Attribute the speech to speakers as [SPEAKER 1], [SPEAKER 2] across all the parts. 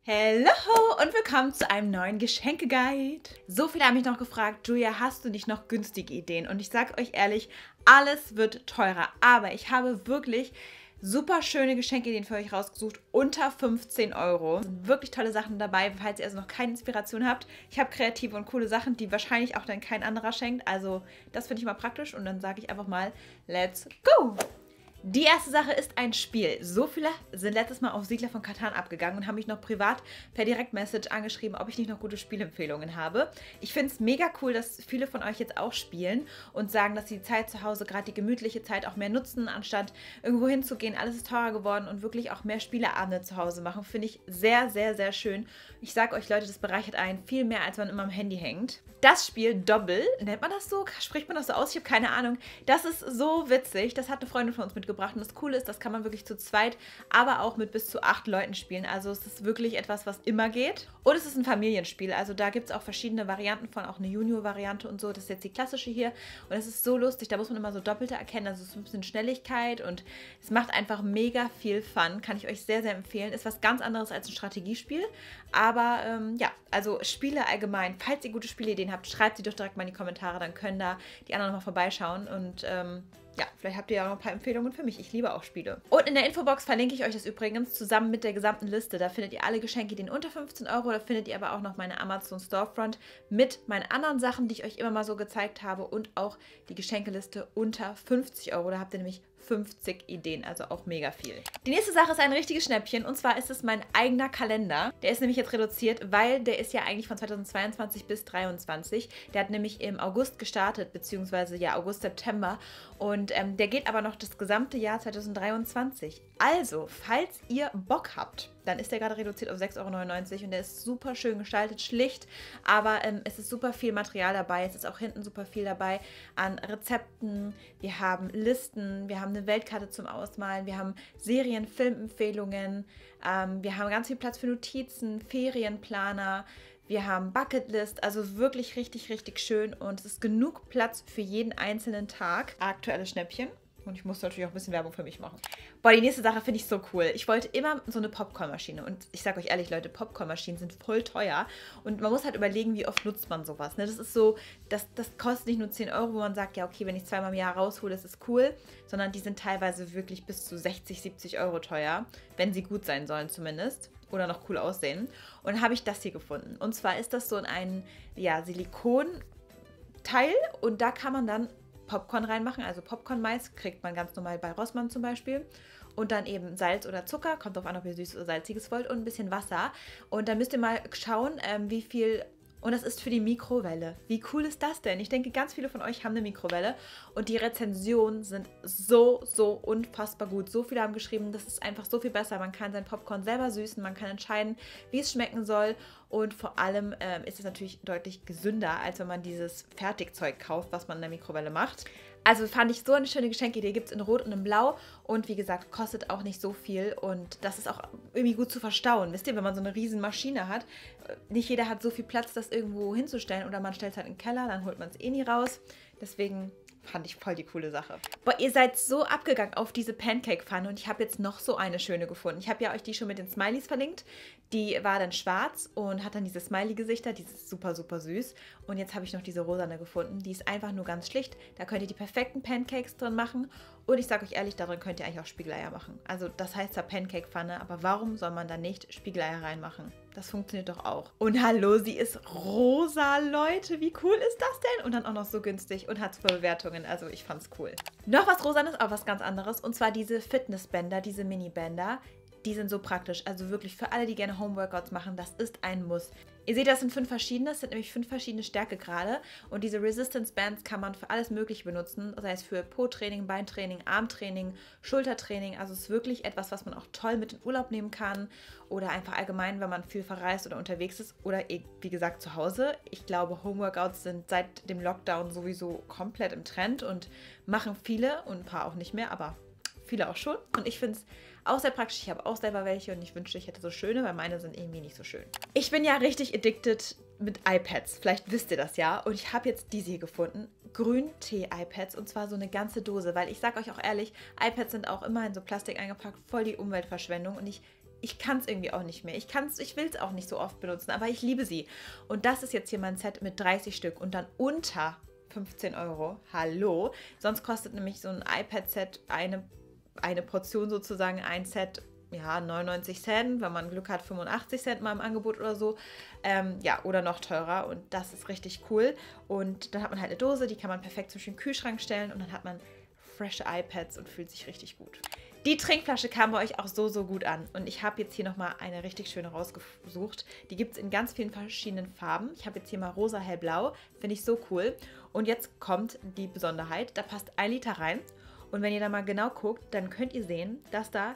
[SPEAKER 1] Hello und willkommen zu einem neuen Geschenke-Guide. So viele haben mich noch gefragt, Julia, hast du nicht noch günstige Ideen? Und ich sage euch ehrlich, alles wird teurer. Aber ich habe wirklich super schöne Geschenkideen für euch rausgesucht, unter 15 Euro. Es sind wirklich tolle Sachen dabei, falls ihr also noch keine Inspiration habt. Ich habe kreative und coole Sachen, die wahrscheinlich auch dann kein anderer schenkt. Also das finde ich mal praktisch und dann sage ich einfach mal, let's go! Die erste Sache ist ein Spiel. So viele sind letztes Mal auf Siedler von Catan abgegangen und haben mich noch privat per Direktmessage angeschrieben, ob ich nicht noch gute Spielempfehlungen habe. Ich finde es mega cool, dass viele von euch jetzt auch spielen und sagen, dass sie die Zeit zu Hause, gerade die gemütliche Zeit, auch mehr nutzen, anstatt irgendwo hinzugehen. Alles ist teurer geworden und wirklich auch mehr Spieleabende zu Hause machen. Finde ich sehr, sehr, sehr schön. Ich sage euch, Leute, das bereichert einen viel mehr, als man immer am Handy hängt. Das Spiel Dobble, nennt man das so? Spricht man das so aus? Ich habe keine Ahnung. Das ist so witzig. Das hat eine Freundin von uns mitgebracht. Und das Coole ist, das kann man wirklich zu zweit, aber auch mit bis zu 8 Leuten spielen. Also es ist wirklich etwas, was immer geht. Und es ist ein Familienspiel. Also da gibt es auch verschiedene Varianten von, auch eine Junior-Variante und so. Das ist jetzt die klassische hier. Und es ist so lustig. Da muss man immer so Doppelte erkennen. Also es ist ein bisschen Schnelligkeit und es macht einfach mega viel Fun. Kann ich euch sehr, sehr empfehlen. Ist was ganz anderes als ein Strategiespiel. Aber ja, also Spiele allgemein. Falls ihr gute Spielideen habt, schreibt sie doch direkt mal in die Kommentare. Dann können da die anderen nochmal vorbeischauen. Und ja, vielleicht habt ihr ja auch noch ein paar Empfehlungen für mich. Ich liebe auch Spiele. Und in der Infobox verlinke ich euch das übrigens zusammen mit der gesamten Liste. Da findet ihr alle Geschenkideen unter 15 Euro. Da findet ihr aber auch noch meine Amazon Storefront mit meinen anderen Sachen, die ich euch immer mal so gezeigt habe. Und auch die Geschenkeliste unter 50 Euro. Da habt ihr nämlich 50 Ideen, also auch mega viel. Die nächste Sache ist ein richtiges Schnäppchen und zwar ist es mein eigener Kalender. Der ist nämlich jetzt reduziert, weil der ist ja eigentlich von 2022 bis 2023. Der hat nämlich im August gestartet, beziehungsweise ja August, September und der geht aber noch das gesamte Jahr 2023. Also, falls ihr Bock habt, dann ist der gerade reduziert auf 6,99 € und der ist super schön gestaltet, schlicht, aber es ist super viel Material dabei. Es ist auch hinten super viel dabei an Rezepten. Wir haben Listen, wir haben eine Weltkarte zum Ausmalen, wir haben Serien, Filmempfehlungen, wir haben ganz viel Platz für Notizen, Ferienplaner, wir haben Bucketlist, also wirklich richtig, richtig schön und es ist genug Platz für jeden einzelnen Tag. Aktuelles Schnäppchen. Und ich muss natürlich auch ein bisschen Werbung für mich machen. Boah, die nächste Sache finde ich so cool. Ich wollte immer so eine Popcornmaschine. Und ich sage euch ehrlich, Leute, Popcornmaschinen sind voll teuer. Und man muss halt überlegen, wie oft nutzt man sowas. Ne? Das ist so, das kostet nicht nur 10 Euro, wo man sagt, ja okay, wenn ich zweimal im Jahr raushole, das ist cool. Sondern die sind teilweise wirklich bis zu 60, 70 Euro teuer. Wenn sie gut sein sollen zumindest. Oder noch cool aussehen. Und dann habe ich das hier gefunden. Und zwar ist das so ein Silikonteil. Und da kann man dann Popcorn reinmachen, also Popcorn-Mais kriegt man ganz normal bei Rossmann zum Beispiel. Und dann eben Salz oder Zucker, kommt drauf an, ob ihr süß oder salziges wollt und ein bisschen Wasser. Und dann müsst ihr mal schauen, wie viel, und das ist für die Mikrowelle. Wie cool ist das denn? Ich denke, ganz viele von euch haben eine Mikrowelle und die Rezensionen sind so, so unfassbar gut. So viele haben geschrieben, das ist einfach so viel besser. Man kann sein Popcorn selber süßen, man kann entscheiden, wie es schmecken soll. Und vor allem ist es natürlich deutlich gesünder, als wenn man dieses Fertigzeug kauft, was man in der Mikrowelle macht. Also fand ich so eine schöne Geschenkidee. Gibt es in Rot und in Blau. Und wie gesagt, kostet auch nicht so viel. Und das ist auch irgendwie gut zu verstauen. Wisst ihr, wenn man so eine riesen Maschine hat, nicht jeder hat so viel Platz, das irgendwo hinzustellen. Oder man stellt es halt in den Keller, dann holt man es eh nie raus. Deswegen fand ich voll die coole Sache. Boah, ihr seid so abgegangen auf diese Pancake-Pfanne und ich habe jetzt noch so eine schöne gefunden. Ich habe ja euch die schon mit den Smileys verlinkt. Die war dann schwarz und hat dann diese Smiley-Gesichter, die ist super, super süß. Und jetzt habe ich noch diese rosane gefunden. Die ist einfach nur ganz schlicht. Da könnt ihr die perfekten Pancakes drin machen. Und ich sage euch ehrlich, darin könnt ihr eigentlich auch Spiegeleier machen. Also das heißt zwar Pancake-Pfanne, aber warum soll man da nicht Spiegeleier reinmachen? Das funktioniert doch auch. Und hallo, sie ist rosa, Leute. Wie cool ist das denn? Und dann auch noch so günstig und hat super Bewertungen. Also ich fand's cool. Noch was Rosanes, aber was ganz anderes. Und zwar diese Fitnessbänder, diese Mini-Bänder. Die sind so praktisch. Also wirklich für alle, die gerne Homeworkouts machen, das ist ein Muss. Ihr seht, das sind 5 verschiedene. Das sind nämlich 5 verschiedene Stärkegrade. Und diese Resistance Bands kann man für alles Mögliche benutzen. Sei es für Po-Training, Beintraining, Armtraining, Schultertraining. Also es ist wirklich etwas, was man auch toll mit in Urlaub nehmen kann. Oder einfach allgemein, wenn man viel verreist oder unterwegs ist. Oder wie gesagt zu Hause. Ich glaube, Homeworkouts sind seit dem Lockdown sowieso komplett im Trend. Und machen viele und ein paar auch nicht mehr. Aber viele auch schon. Und ich finde es auch sehr praktisch. Ich habe auch selber welche und ich wünschte, ich hätte so schöne, weil meine sind irgendwie nicht so schön. Ich bin ja richtig addicted mit iPads. Vielleicht wisst ihr das ja. Und ich habe jetzt diese hier gefunden. Grüntee-iPads und zwar so eine ganze Dose. Weil ich sage euch auch ehrlich, iPads sind auch immer in so Plastik eingepackt. Voll die Umweltverschwendung. Und ich ich kann es irgendwie auch nicht mehr. Ich will es auch nicht so oft benutzen, aber ich liebe sie. Und das ist jetzt hier mein Set mit 30 Stück und dann unter 15 Euro. Hallo. Sonst kostet nämlich so ein iPad-Set eine Portion sozusagen, ein Set, ja, 99 Cent, wenn man Glück hat, 85 Cent mal im Angebot oder so. Ja, oder noch teurer und das ist richtig cool. Und dann hat man halt eine Dose, die kann man perfekt zwischen den Kühlschrank stellen und dann hat man frische iPads und fühlt sich richtig gut. Die Trinkflasche kam bei euch auch so, so gut an. Und ich habe jetzt hier nochmal eine richtig schöne rausgesucht. Die gibt es in ganz vielen verschiedenen Farben. Ich habe jetzt hier mal rosa, hellblau. Finde ich so cool. Und jetzt kommt die Besonderheit. Da passt 1 Liter rein. Und wenn ihr da mal genau guckt, dann könnt ihr sehen, dass da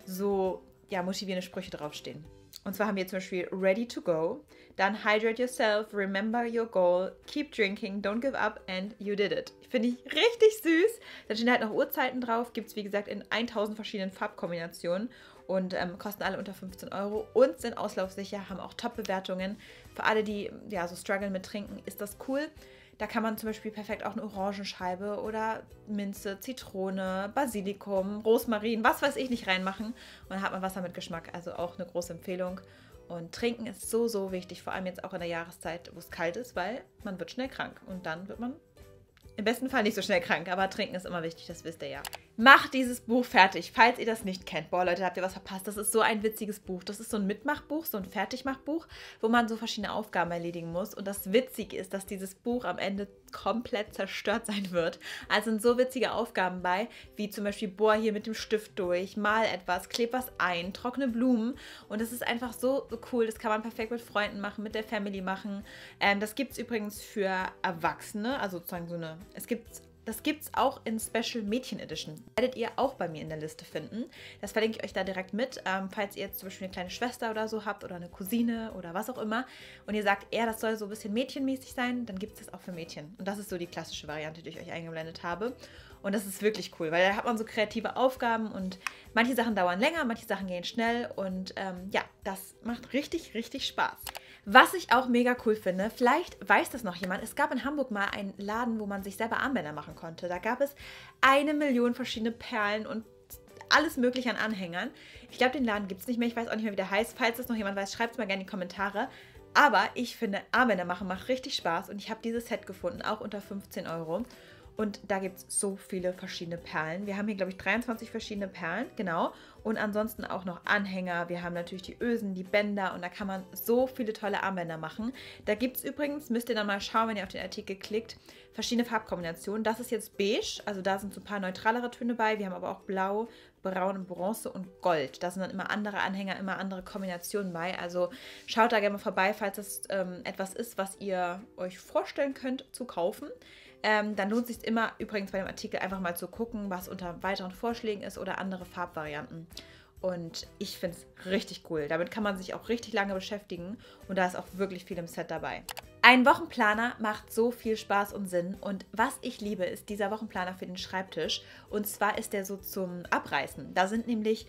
[SPEAKER 1] so ja, motivierende Sprüche draufstehen. Und zwar haben wir zum Beispiel Ready to go, dann Hydrate yourself, remember your goal, keep drinking, don't give up and you did it. Finde ich richtig süß. Da stehen halt noch Uhrzeiten drauf, gibt es wie gesagt in 1000 verschiedenen Farbkombinationen und kosten alle unter 15 Euro und sind auslaufsicher, haben auch Top-Bewertungen. Für alle, die ja so strugglen mit Trinken, ist das cool. Da kann man zum Beispiel perfekt auch eine Orangenscheibe oder Minze, Zitrone, Basilikum, Rosmarin, was weiß ich nicht reinmachen. Und dann hat man Wasser mit Geschmack. Also auch eine große Empfehlung. Und Trinken ist so, so wichtig, vor allem jetzt auch in der Jahreszeit, wo es kalt ist, weil man wird schnell krank. Und dann wird man im besten Fall nicht so schnell krank, aber Trinken ist immer wichtig, das wisst ihr ja. Macht dieses Buch fertig, falls ihr das nicht kennt. Boah, Leute, habt ihr was verpasst. Das ist so ein witziges Buch. Das ist so ein Mitmachbuch, so ein Fertigmachbuch, wo man so verschiedene Aufgaben erledigen muss. Und das Witzige ist, dass dieses Buch am Ende komplett zerstört sein wird. Also sind so witzige Aufgaben bei, wie zum Beispiel, boah, hier mit dem Stift durch, mal etwas, kleb was ein, trockne Blumen. Und das ist einfach so, so cool. Das kann man perfekt mit Freunden machen, mit der Family machen. Das gibt es übrigens für Erwachsene, also sozusagen so eine, das gibt es auch in Special Mädchen Edition. Werdet ihr auch bei mir in der Liste finden. Das verlinke ich euch da direkt mit. Falls ihr jetzt zum Beispiel eine kleine Schwester oder so habt oder eine Cousine oder was auch immer und ihr sagt, das soll so ein bisschen mädchenmäßig sein, dann gibt es das auch für Mädchen. Und das ist so die klassische Variante, die ich euch eingeblendet habe. Und das ist wirklich cool, weil da hat man so kreative Aufgaben und manche Sachen dauern länger, manche Sachen gehen schnell und ja, das macht richtig, richtig Spaß. Was ich auch mega cool finde, vielleicht weiß das noch jemand, es gab in Hamburg mal einen Laden, wo man sich selber Armbänder machen konnte. Da gab es 1 Million verschiedene Perlen und alles mögliche an Anhängern. Ich glaube, den Laden gibt es nicht mehr, ich weiß auch nicht mehr, wie der heißt. Falls das noch jemand weiß, schreibt es mal gerne in die Kommentare. Aber ich finde, Armbänder machen macht richtig Spaß und ich habe dieses Set gefunden, auch unter 15 Euro. Und da gibt es so viele verschiedene Perlen. Wir haben hier, glaube ich, 23 verschiedene Perlen, genau. Und ansonsten auch noch Anhänger. Wir haben natürlich die Ösen, die Bänder und da kann man so viele tolle Armbänder machen. Da gibt es übrigens, müsst ihr dann mal schauen, wenn ihr auf den Artikel klickt, verschiedene Farbkombinationen. Das ist jetzt beige, also da sind so ein paar neutralere Töne bei. Wir haben aber auch blau, braun, Bronze und Gold. Da sind dann immer andere Anhänger, immer andere Kombinationen bei. Also schaut da gerne mal vorbei, falls das etwas ist, was ihr euch vorstellen könnt zu kaufen. Dann lohnt es sich immer übrigens bei dem Artikel einfach mal zu gucken, was unter weiteren Vorschlägen ist oder andere Farbvarianten. Und ich finde es richtig cool. Damit kann man sich auch richtig lange beschäftigen und da ist auch wirklich viel im Set dabei. Ein Wochenplaner macht so viel Spaß und Sinn und was ich liebe, ist dieser Wochenplaner für den Schreibtisch und zwar ist der so zum Abreißen. Da sind nämlich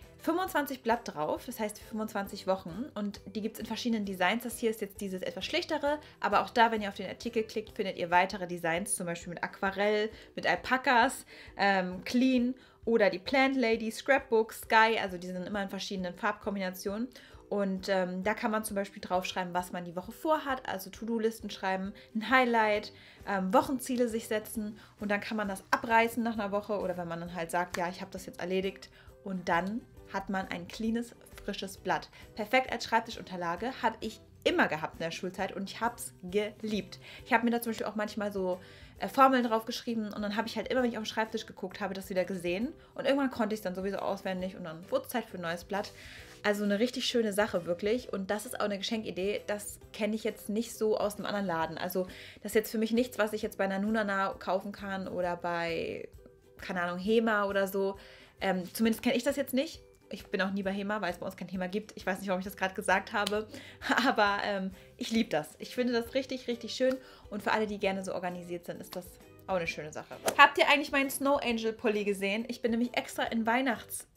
[SPEAKER 1] 25 Blatt drauf, das heißt 25 Wochen und die gibt es in verschiedenen Designs. Das hier ist jetzt dieses etwas schlichtere, aber auch da, wenn ihr auf den Artikel klickt, findet ihr weitere Designs, zum Beispiel mit Aquarell, mit Alpakas, Clean oder die Plant Lady, Scrapbook, Sky, also die sind immer in verschiedenen Farbkombinationen. Und da kann man zum Beispiel draufschreiben, was man die Woche vorhat, also To-Do-Listen schreiben, ein Highlight, Wochenziele sich setzen und dann kann man das abreißen nach einer Woche oder wenn man dann halt sagt, ja, ich habe das jetzt erledigt und dann hat man ein cleanes, frisches Blatt. Perfekt als Schreibtischunterlage, habe ich immer gehabt in der Schulzeit und ich habe es geliebt. Ich habe mir da zum Beispiel auch manchmal so Formeln drauf geschrieben und dann habe ich halt immer, wenn ich auf den Schreibtisch geguckt habe, das wieder gesehen und irgendwann konnte ich es dann sowieso auswendig und dann wurde es Zeit für ein neues Blatt. Also eine richtig schöne Sache wirklich und das ist auch eine Geschenkidee, das kenne ich jetzt nicht so aus einem anderen Laden. Also das ist jetzt für mich nichts, was ich jetzt bei einer Nunana kaufen kann oder bei, keine Ahnung, Hema oder so. Zumindest kenne ich das jetzt nicht. Ich bin auch nie bei HEMA, weil es bei uns kein HEMA gibt. Ich weiß nicht, warum ich das gerade gesagt habe. Aber ich liebe das. Ich finde das richtig, richtig schön. Und für alle, die gerne so organisiert sind, ist das auch eine schöne Sache. Habt ihr eigentlich meinen Snow Angel Pulli gesehen? Ich bin nämlich extra in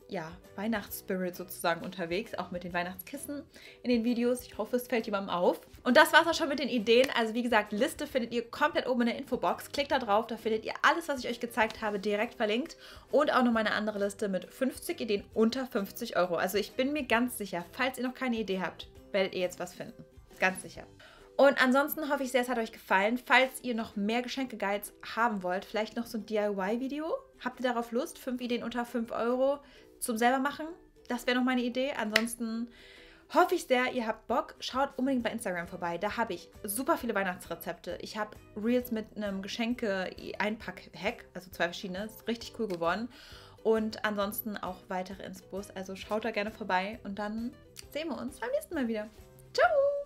[SPEAKER 1] ja, Weihnachtsspirit sozusagen unterwegs, auch mit den Weihnachtskissen in den Videos. Ich hoffe, es fällt jemandem auf. Und das war's auch schon mit den Ideen. Also wie gesagt, Liste findet ihr komplett oben in der Infobox. Klickt da drauf, da findet ihr alles, was ich euch gezeigt habe, direkt verlinkt. Und auch noch meine andere Liste mit 50 Ideen unter 50 Euro. Also ich bin mir ganz sicher, falls ihr noch keine Idee habt, werdet ihr jetzt was finden. Ganz sicher. Und ansonsten hoffe ich sehr, es hat euch gefallen. Falls ihr noch mehr Geschenke-Guides haben wollt, vielleicht noch so ein DIY-Video. Habt ihr darauf Lust? 5 Ideen unter 5 Euro zum selber machen? Das wäre noch meine Idee. Ansonsten hoffe ich sehr, ihr habt Bock. Schaut unbedingt bei Instagram vorbei. Da habe ich super viele Weihnachtsrezepte. Ich habe Reels mit einem Geschenke-Einpack-Hack, also 2 verschiedene. Ist richtig cool geworden. Und ansonsten auch weitere Inspos. Also schaut da gerne vorbei und dann sehen wir uns beim nächsten Mal wieder. Ciao!